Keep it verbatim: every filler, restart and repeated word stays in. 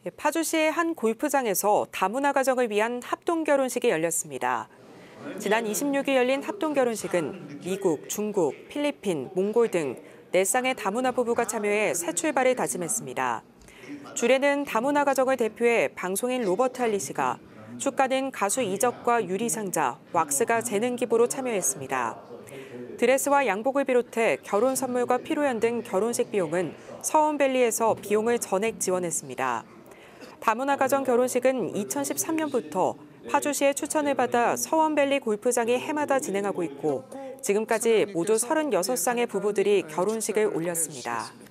파주시의 한 골프장에서 다문화 가정을 위한 합동 결혼식이 열렸습니다. 지난 이십육 일 열린 합동 결혼식은 미국, 중국, 필리핀, 몽골 등 네 쌍의 다문화 부부가 참여해 새 출발을 다짐했습니다. 주례는 다문화 가정을 대표해 방송인 로버트 할리 씨가, 축가는 가수 이적과 유리상자, 왁스가 재능 기부로 참여했습니다. 드레스와 양복을 비롯해 결혼 선물과 피로연 등 결혼식 비용은 서원밸리에서 비용을 전액 지원했습니다. 다문화 가정 결혼식은 이천십삼 년부터 파주시의 추천을 받아 서원밸리 골프장이 해마다 진행하고 있고, 지금까지 모두 서른여섯 쌍의 부부들이 결혼식을 올렸습니다.